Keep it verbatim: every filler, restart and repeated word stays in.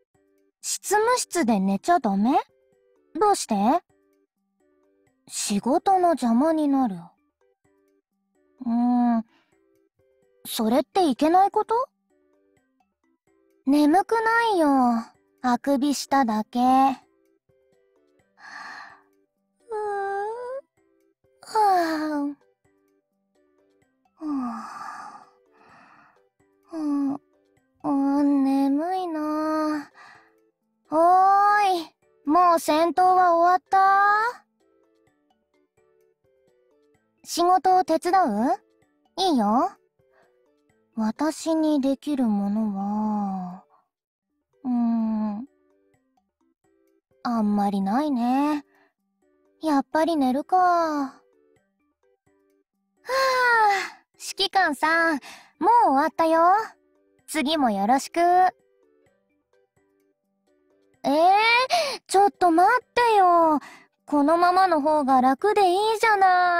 執務室で寝ちゃダメ？どうして？仕事の邪魔になる。うーん、それっていけないこと？眠くないよ。あくびしただけ。うーん、はぁ、うん、うん、眠いなぁ。おーい、もう戦闘は終わった？仕事を手伝う？いいよ。私にできるものは、うーん、あんまりないね。やっぱり寝るか。はぁ、指揮官さん、もう終わったよ。次もよろしく。えー、ちょっと待ってよ。このままの方が楽でいいじゃない。